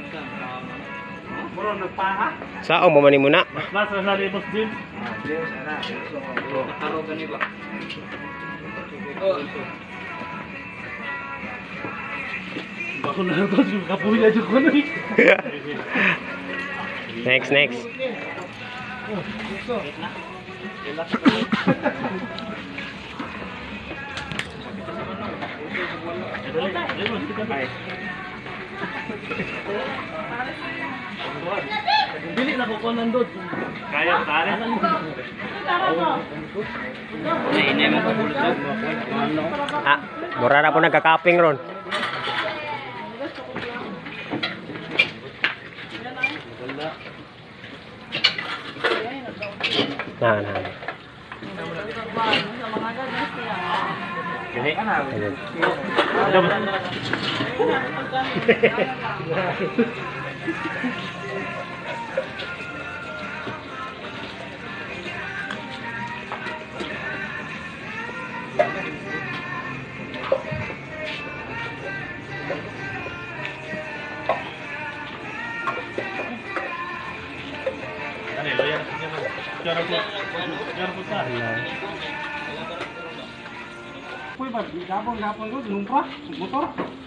Muro nagpaha. Saan mo man muna? Mas sa libos din. Dios ana. Nakaro gani ba? Bako na to yung kapuya jud ko ni. Next. Dili na ko nandot. Kaya tare. Ini mo ko bulsa. Ah, mura na po nagka-cupping ron. Nah. Kuy ba, gapon doon, lumpra, motor.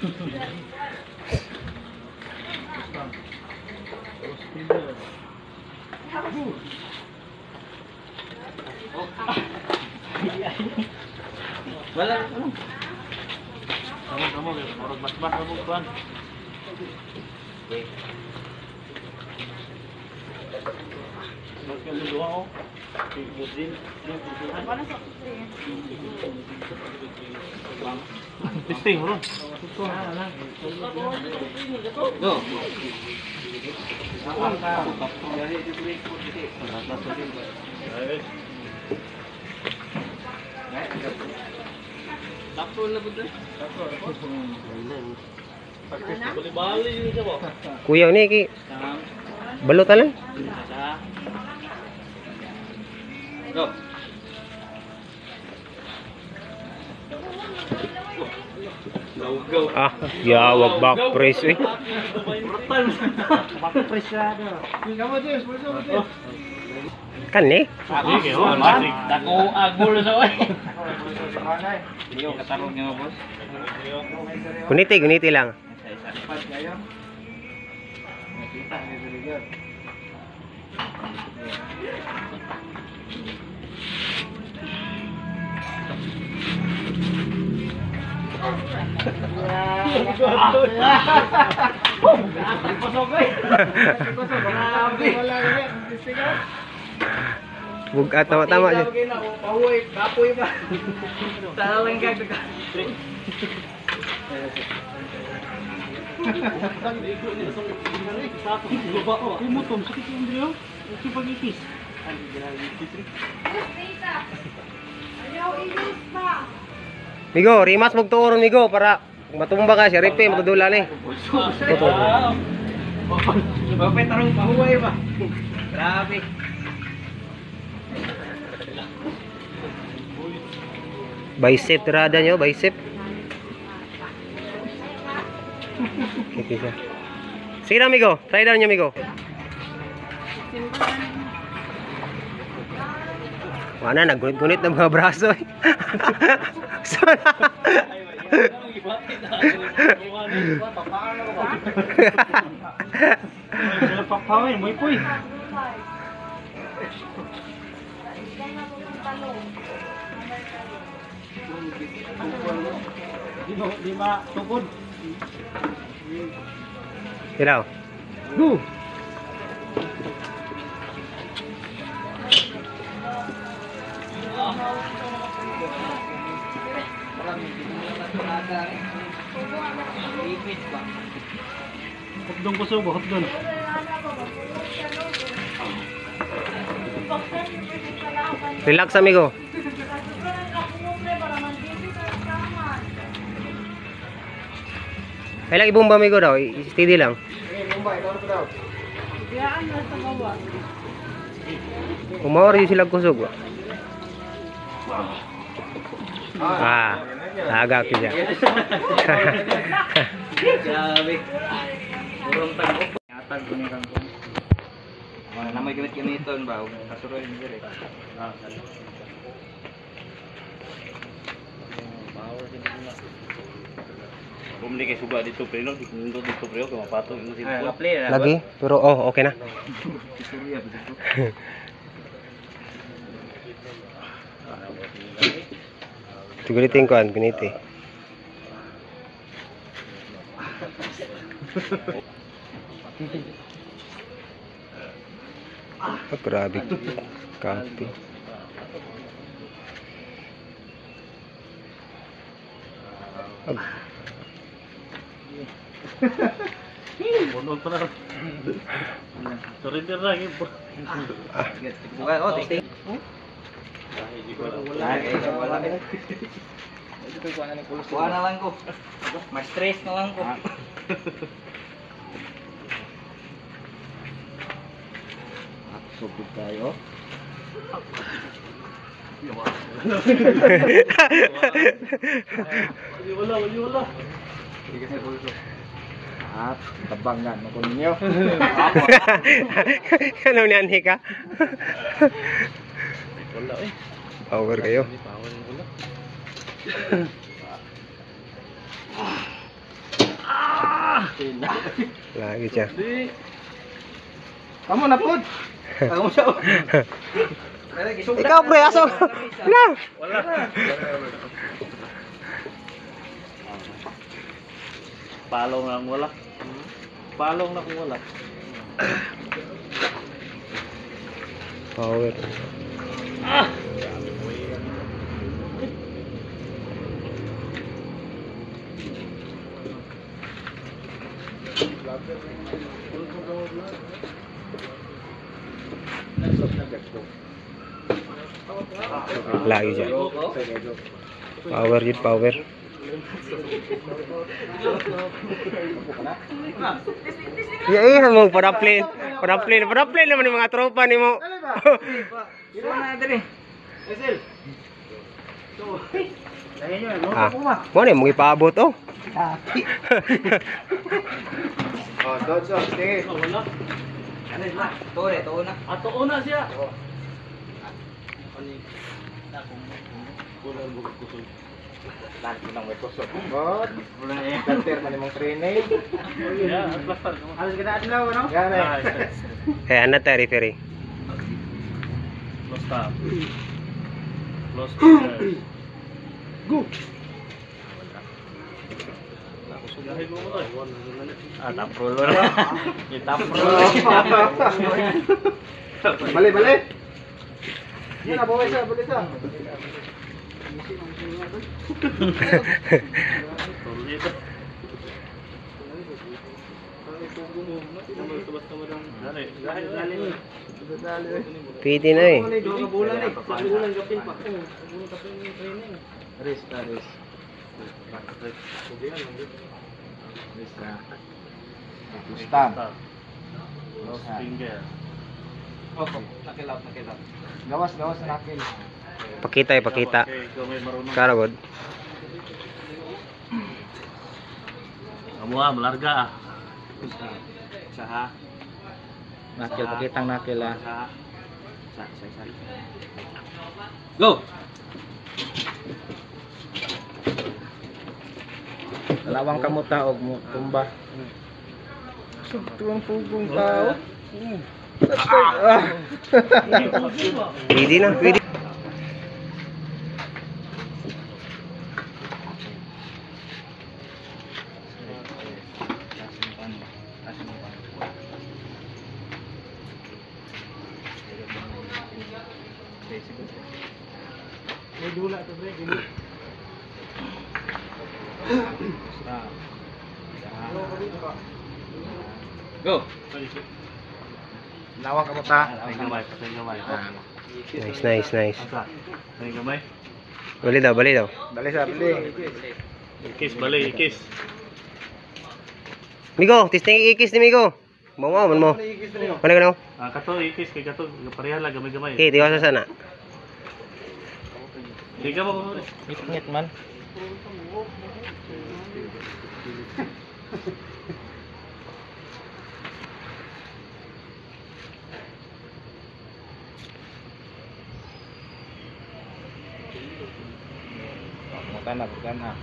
Wala. Kamu orang bas-bas kamu tuan. Bakal dua oh. Musim. Panas kok. Testing bro. Go. Takol na betul. Bali ini coba. Kuya ni ki. Balutan lang. Go. Ah, ya wag back press eh. Back press ada. Kamu Jess, boleh Jess. Kan ni? Dako agul sa oy. Iyo katarong nga boss. Guniti lang. Nakita ni Diligan. Buka tama aja. Kapoy pa. Talang gag. Imutom sakit yung dilo. Si pagipis. Migo, rimas mog tuoron migo para matumba ka siya ripe matudula ni. Bapay tarong pahuway ba. Grabe. Bicep tirada nyo, bicep. Okay siya. Sige na migo, try down nyo migo. Mana naggunit-gunit ng mga braso eh. Papaway, mo ipoy. Di ba tukod? Kiraw. Go. Hotdong ko subo, hotdong. Relax amigo. Kailang ibomba amigo daw, steady lang. Bomba, ito daw. Diyan na sa baba. Umawari sila kusog. Agak siya. Grabe. Puro Karong tag-op. Atag ko ni kangkong. Wala na may gamit-gamiton ba? Kasuroy ni dire. Bumili kay suba dito pero nindot dito pero kung mapatong yung simple. Lagi, pero oh, okay na. Tigulitin ko an piniti. Grabe. Kapi. Bunod pa na. Surrender na yun. Bukan oh testing. Kuha na lang ko. Mas stress na lang ko. Subok tayo. Wala. At tabanggan mo ko ninyo. Ano niyan ka? Wala eh. Power kayo. Power yung wala. Lagi siya. Kamu na pod. Kamu siya. Ikaw pre, aso. Na. Wala. Palong lang wala. Palong na kung wala. Power. Lagi siya. Power yun, power. Iya mo para-plane naman yung mga tropa ni mo. Mo ni mong ipaabot oh. Oh, dodge off. Sige. Wala. Tuo na. Ato una siya. Wala mo kusog. Lagi nang may kusog. God. Wala na yung canter man yung training. Yeah, plaster. Halos kita adlaw no? Yan eh. Ano tayo referee? Lost stop. Lost stop. Go. Tapro. Balik. Yan na bawa siya, balik siya. Pwede na eh. Res. Stamp. Lost finger. Nakilap. Gawas na nakil. Pakita. Okay, ikaw may marunong. Karagod. Kamu malarga. Saha. Nakil, pakitang nakil ah. Sa. Go! Dalawang kamuta og tumba. Sugtuang pugong tao. Pwede na, pwede. May dula to pre, dili. Go. Lawang kamuta. Patay gamay. Nice. Patay gamay. Bali daw. Dali sa bali. Ikis. Migo, testing ikis ni Migo. Mawa man mo. Mana ka no? Kato ikis kay kato pareha lang gamay. Okay, tiwas sa sana. Di ka mo. Ngit man. Kana, kana.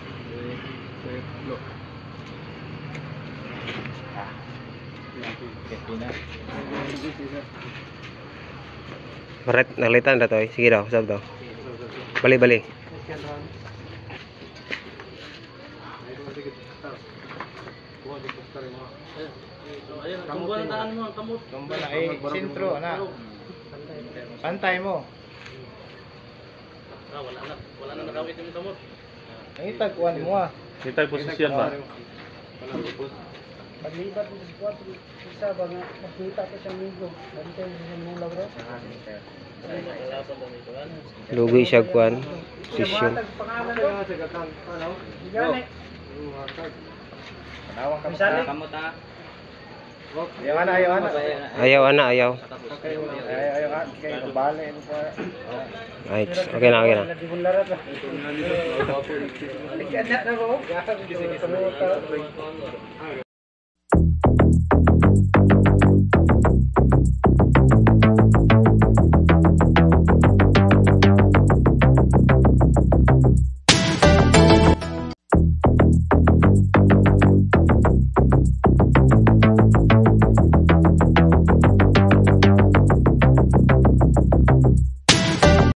Ah. Kaya Maret, nalitan na to eh. Sige daw, sab daw. Bali, bali. Tumbal na eh, sentro na. Pantay mo. Wala na nakawit yung kamot. Ang itagkuhan mo ah. Ito yung posisyon ba? Paglibat mo sa squad, isa ba nga, makita ko siyang ligo. Bantay mo sa mula bro. Lugi siya kuan. Session. Pangalan ko. Gani. Panawang ka Misali. kamot ah. Ayaw ana, ayaw ana. Ayaw, ana, ayaw. Ayaw ana. Kaya kabali mo pa. Ay, okay na, okay na. Lagi mong larat lah. Nagkana na ko.